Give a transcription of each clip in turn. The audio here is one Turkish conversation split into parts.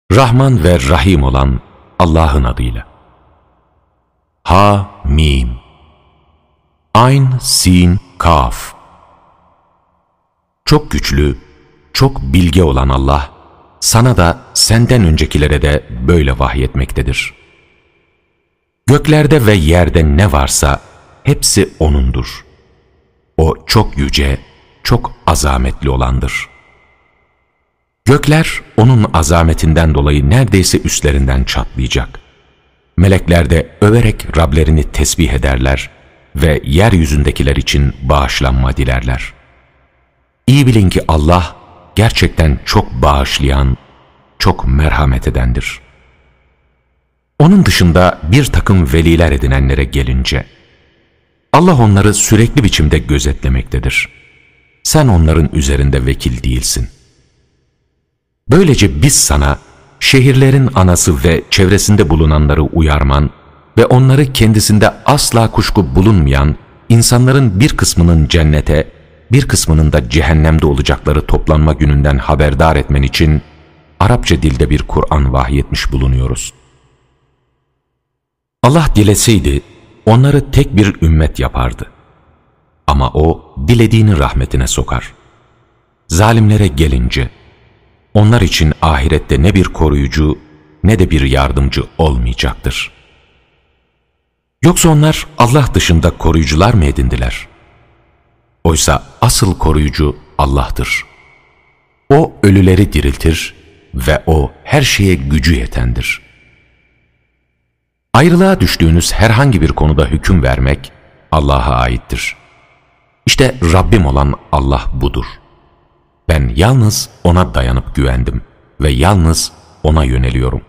Rahman ve Rahim olan Allah'ın adıyla. Ha, Mim. Ayn, Sin, Kaf. Çok güçlü, çok bilge olan Allah, sana da senden öncekilere de böyle vahyetmektedir. Göklerde ve yerde ne varsa hepsi O'nundur. O çok yüce, çok azametli olandır. Gökler O'nun azametinden dolayı neredeyse üstlerinden çatlayacak. Melekler de överek Rablerini tesbih ederler ve yeryüzündekiler için bağışlanma dilerler. İyi bilin ki Allah gerçekten çok bağışlayan, çok merhamet edendir. Onun dışında bir takım veliler edinenlere gelince, Allah onları sürekli biçimde gözetlemektedir. Sen onların üzerinde vekil değilsin. Böylece biz sana şehirlerin anası ve çevresinde bulunanları uyarman ve onları kendisinde asla kuşku bulunmayan insanların bir kısmının cennete, bir kısmının da cehennemde olacakları toplanma gününden haberdar etmen için Arapça dilde bir Kur'an vahyetmiş bulunuyoruz. Allah dileseydi onları tek bir ümmet yapardı. Ama O dilediğini rahmetine sokar. Zalimlere gelince, onlar için ahirette ne bir koruyucu ne de bir yardımcı olmayacaktır. Yoksa onlar Allah dışında koruyucular mı edindiler? Oysa asıl koruyucu Allah'tır. O ölüleri diriltir ve O her şeye gücü yetendir. Ayrılığa düştüğünüz herhangi bir konuda hüküm vermek Allah'a aittir. İşte Rabbim olan Allah budur. Ben yalnız O'na dayanıp güvendim ve yalnız O'na yöneliyorum.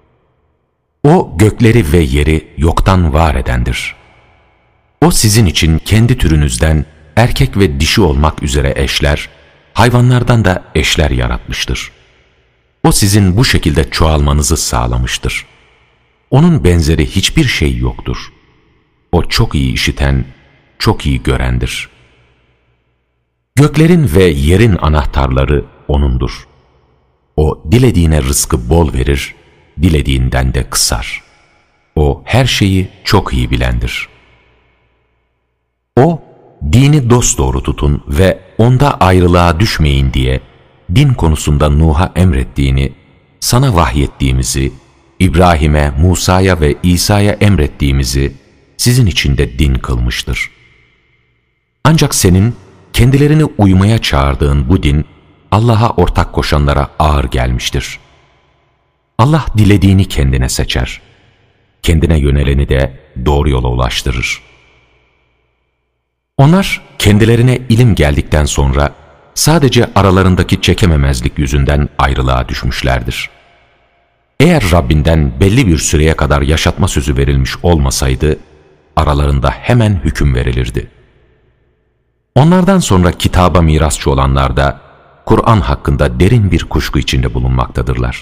O gökleri ve yeri yoktan var edendir. O sizin için kendi türünüzden erkek ve dişi olmak üzere eşler, hayvanlardan da eşler yaratmıştır. O sizin bu şekilde çoğalmanızı sağlamıştır. O'nun benzeri hiçbir şey yoktur. O çok iyi işiten, çok iyi görendir. Göklerin ve yerin anahtarları O'nundur. O dilediğine rızkı bol verir, dilediğinden de kısar. O her şeyi çok iyi bilendir. O, dini dosdoğru tutun ve onda ayrılığa düşmeyin diye din konusunda Nuh'a emrettiğini, sana vahyettiğimizi, İbrahim'e, Musa'ya ve İsa'ya emrettiğimizi sizin için de din kılmıştır. Ancak senin kendilerini uymaya çağırdığın bu din, Allah'a ortak koşanlara ağır gelmiştir. Allah dilediğini kendine seçer. Kendine yöneleni de doğru yola ulaştırır. Onlar kendilerine ilim geldikten sonra sadece aralarındaki çekememezlik yüzünden ayrılığa düşmüşlerdir. Eğer Rabbinden belli bir süreye kadar yaşatma sözü verilmiş olmasaydı, aralarında hemen hüküm verilirdi. Onlardan sonra kitaba mirasçı olanlar da Kur'an hakkında derin bir kuşku içinde bulunmaktadırlar.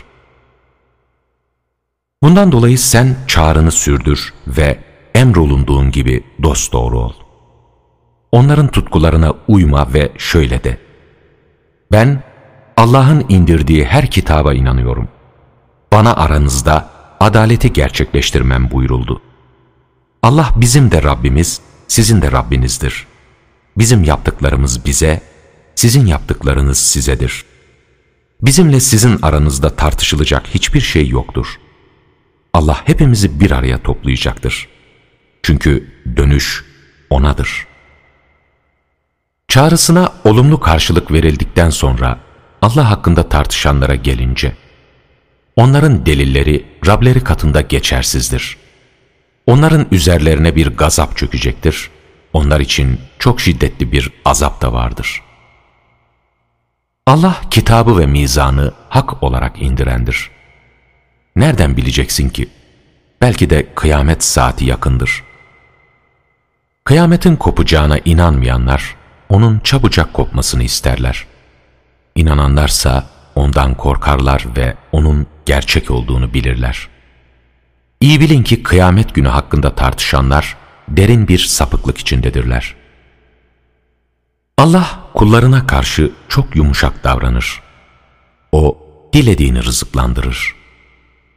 Bundan dolayı sen çağrını sürdür ve emrolunduğun gibi dosdoğru ol. Onların tutkularına uyma ve şöyle de: ben Allah'ın indirdiği her kitaba inanıyorum. Bana aranızda adaleti gerçekleştirmem buyuruldu. Allah bizim de Rabbimiz, sizin de Rabbinizdir. Bizim yaptıklarımız bize, sizin yaptıklarınız sizedir. Bizimle sizin aranızda tartışılacak hiçbir şey yoktur. Allah hepimizi bir araya toplayacaktır. Çünkü dönüş O'nadır. Çağrısına olumlu karşılık verildikten sonra Allah hakkında tartışanlara gelince, onların delilleri Rableri katında geçersizdir. Onların üzerlerine bir gazap çökecektir. Onlar için çok şiddetli bir azap da vardır. Allah kitabı ve mizanı hak olarak indirendir. Nereden bileceksin ki? Belki de kıyamet saati yakındır. Kıyametin kopacağına inanmayanlar, onun çabucak kopmasını isterler. İnananlarsa ondan korkarlar ve onun gerçek olduğunu bilirler. İyi bilin ki kıyamet günü hakkında tartışanlar derin bir sapıklık içindedirler. Allah kullarına karşı çok yumuşak davranır. O dilediğini rızıklandırır.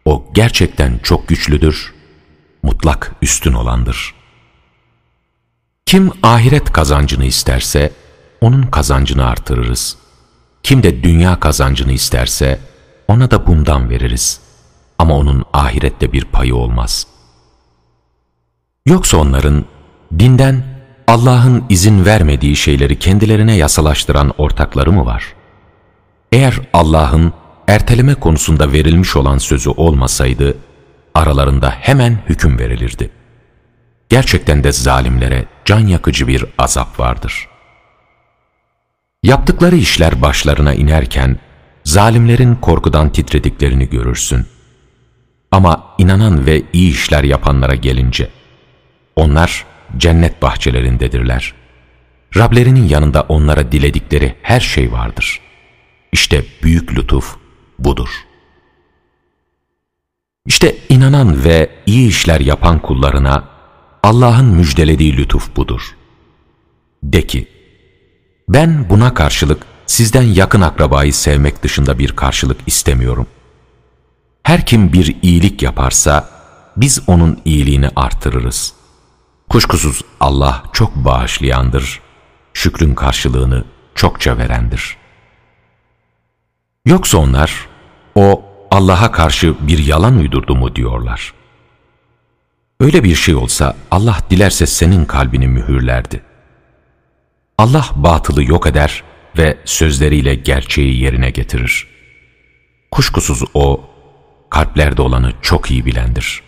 O gerçekten çok güçlüdür, mutlak üstün olandır. Kim ahiret kazancını isterse, onun kazancını artırırız. Kim de dünya kazancını isterse, ona da bundan veririz. Ama onun ahirette bir payı olmaz. Yoksa onların dinden Allah'ın izin vermediği şeyleri kendilerine yasalaştıran ortakları mı var? Eğer Allah'ın erteleme konusunda verilmiş olan sözü olmasaydı, aralarında hemen hüküm verilirdi. Gerçekten de zalimlere can yakıcı bir azap vardır. Yaptıkları işler başlarına inerken, zalimlerin korkudan titrediklerini görürsün. Ama inanan ve iyi işler yapanlara gelince, onlar cennet bahçelerindedirler. Rablerinin yanında onlara diledikleri her şey vardır. İşte büyük lütuf budur. İşte inanan ve iyi işler yapan kullarına Allah'ın müjdelediği lütuf budur. De ki, ben buna karşılık sizden yakın akrabayı sevmek dışında bir karşılık istemiyorum. Her kim bir iyilik yaparsa biz onun iyiliğini artırırız. Kuşkusuz Allah çok bağışlayandır, şükrün karşılığını çokça verendir. Yoksa onlar, o Allah'a karşı bir yalan uydurdu mu diyorlar. Öyle bir şey olsa Allah dilerse senin kalbini mühürlerdi. Allah batılı yok eder ve sözleriyle gerçeği yerine getirir. Kuşkusuz O, kalplerde olanı çok iyi bilendir.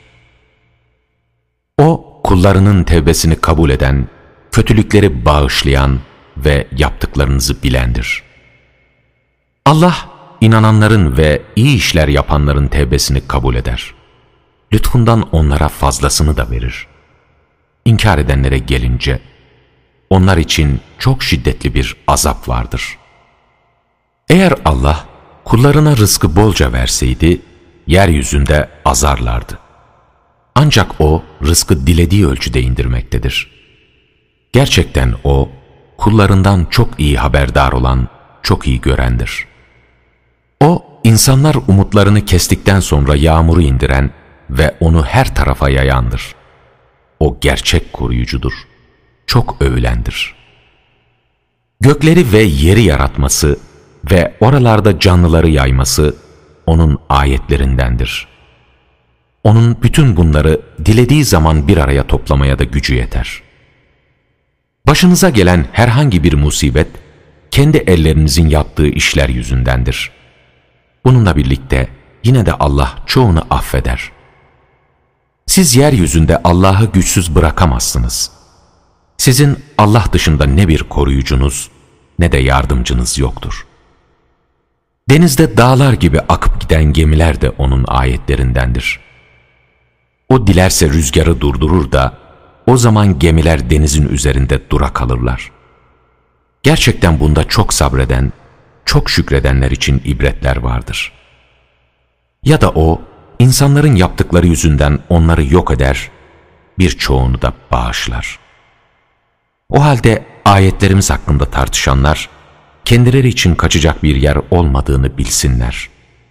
O, kullarının tevbesini kabul eden, kötülükleri bağışlayan ve yaptıklarınızı bilendir. Allah, inananların ve iyi işler yapanların tevbesini kabul eder. Lütfundan onlara fazlasını da verir. İnkar edenlere gelince, onlar için çok şiddetli bir azap vardır. Eğer Allah, kullarına rızkı bolca verseydi, yeryüzünde azarlardı. Ancak O, rızkı dilediği ölçüde indirmektedir. Gerçekten O, kullarından çok iyi haberdar olan, çok iyi görendir. O, insanlar umutlarını kestikten sonra yağmuru indiren ve onu her tarafa yayandır. O gerçek koruyucudur, çok övülendir. Gökleri ve yeri yaratması ve oralarda canlıları yayması O'nun ayetlerindendir. O'nun bütün bunları dilediği zaman bir araya toplamaya da gücü yeter. Başınıza gelen herhangi bir musibet, kendi ellerinizin yaptığı işler yüzündendir. Bununla birlikte yine de Allah çoğunu affeder. Siz yeryüzünde Allah'ı güçsüz bırakamazsınız. Sizin Allah dışında ne bir koruyucunuz ne de yardımcınız yoktur. Denizde dağlar gibi akıp giden gemiler de O'nun ayetlerindendir. O dilerse rüzgarı durdurur da o zaman gemiler denizin üzerinde dura kalırlar. Gerçekten bunda çok sabreden, çok şükredenler için ibretler vardır. Ya da O, insanların yaptıkları yüzünden onları yok eder, birçoğunu da bağışlar. O halde ayetlerimiz hakkında tartışanlar, kendileri için kaçacak bir yer olmadığını bilsinler.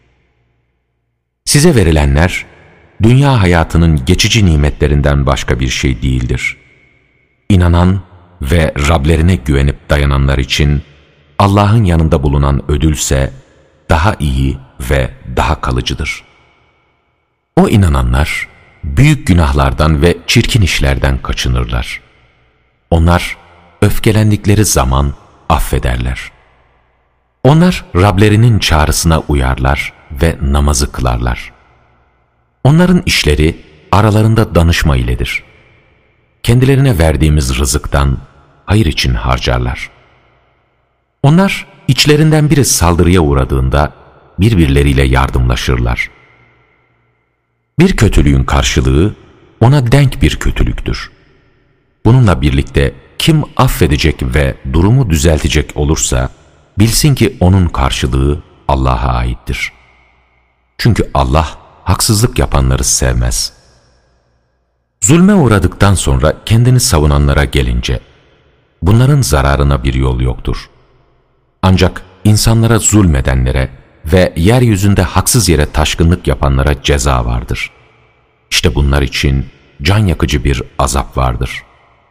Size verilenler, dünya hayatının geçici nimetlerinden başka bir şey değildir. İnanan ve Rablerine güvenip dayananlar için Allah'ın yanında bulunan ödülse daha iyi ve daha kalıcıdır. O inananlar büyük günahlardan ve çirkin işlerden kaçınırlar. Onlar öfkelendikleri zaman affederler. Onlar Rablerinin çağrısına uyarlar ve namazı kılarlar. Onların işleri aralarında danışma iledir. Kendilerine verdiğimiz rızıktan hayır için harcarlar. Onlar içlerinden biri saldırıya uğradığında birbirleriyle yardımlaşırlar. Bir kötülüğün karşılığı ona denk bir kötülüktür. Bununla birlikte kim affedecek ve durumu düzeltecek olursa bilsin ki onun karşılığı Allah'a aittir. Çünkü Allah haksızlık yapanları sevmez. Zulme uğradıktan sonra kendini savunanlara gelince bunların zararına bir yol yoktur. Ancak insanlara zulmedenlere ve yeryüzünde haksız yere taşkınlık yapanlara ceza vardır. İşte bunlar için can yakıcı bir azap vardır.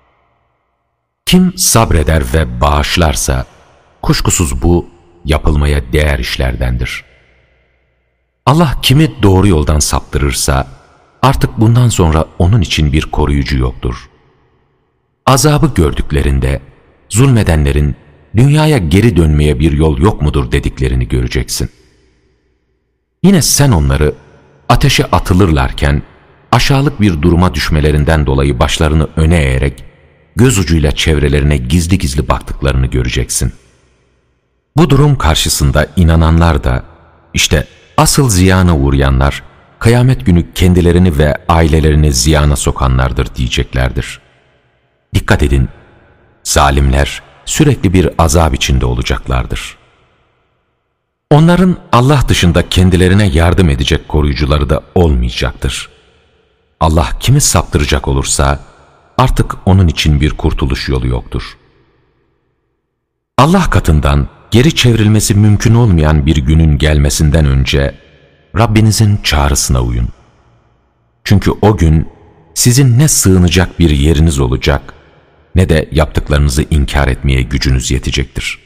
Kim sabreder ve bağışlarsa, kuşkusuz bu yapılmaya değer işlerdendir. Allah kimi doğru yoldan saptırırsa, artık bundan sonra onun için bir koruyucu yoktur. Azabı gördüklerinde, zulmedenlerin dünyaya geri dönmeye bir yol yok mudur dediklerini göreceksin. Yine sen onları ateşe atılırlarken, aşağılık bir duruma düşmelerinden dolayı başlarını öne eğerek, göz ucuyla çevrelerine gizli gizli baktıklarını göreceksin. Bu durum karşısında inananlar da, işte asıl ziyana uğrayanlar, kıyamet günü kendilerini ve ailelerini ziyana sokanlardır diyeceklerdir. Dikkat edin, zalimler sürekli bir azap içinde olacaklardır. Onların Allah dışında kendilerine yardım edecek koruyucuları da olmayacaktır. Allah kimi saptıracak olursa, artık onun için bir kurtuluş yolu yoktur. Allah katından geri çevrilmesi mümkün olmayan bir günün gelmesinden önce Rabbinizin çağrısına uyun. Çünkü o gün sizin ne sığınacak bir yeriniz olacak, ne de yaptıklarınızı inkar etmeye gücünüz yetecektir.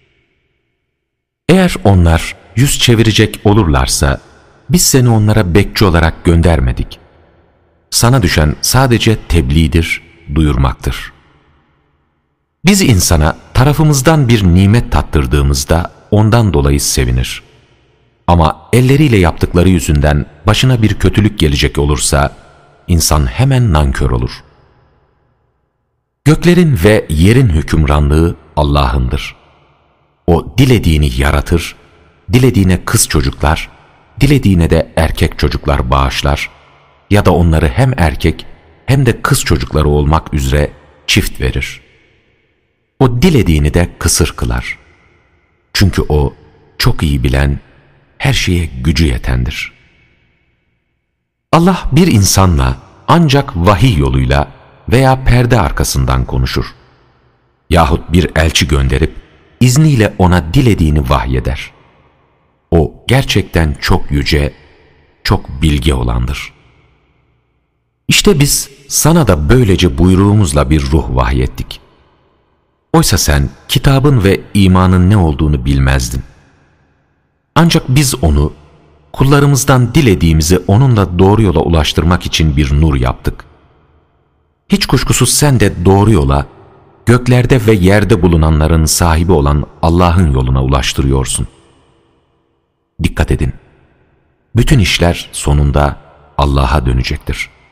Eğer onlar yüz çevirecek olurlarsa, biz seni onlara bekçi olarak göndermedik. Sana düşen sadece tebliğdir, duyurmaktır. Biz insana tarafımızdan bir nimet tattırdığımızda ondan dolayı sevinir. Ama elleriyle yaptıkları yüzünden başına bir kötülük gelecek olursa, insan hemen nankör olur. Göklerin ve yerin hükümranlığı Allah'ındır. O dilediğini yaratır, dilediğine kız çocuklar, dilediğine de erkek çocuklar bağışlar ya da onları hem erkek hem de kız çocukları olmak üzere çift verir. O dilediğini de kısır kılar. Çünkü o çok iyi bilen, her şeye gücü yetendir. Allah bir insanla ancak vahiy yoluyla veya perde arkasından konuşur. Yahut bir elçi gönderip izniyle ona dilediğini vahyeder. O gerçekten çok yüce, çok bilge olandır. İşte biz sana da böylece buyruğumuzla bir ruh vahyettik. Oysa sen kitabın ve imanın ne olduğunu bilmezdin. Ancak biz onu, kullarımızdan dilediğimizi onunla doğru yola ulaştırmak için bir nur yaptık. Hiç kuşkusuz sen de doğru yola, göklerde ve yerde bulunanların sahibi olan Allah'ın yoluna ulaştırıyorsun. Dikkat edin, bütün işler sonunda Allah'a dönecektir.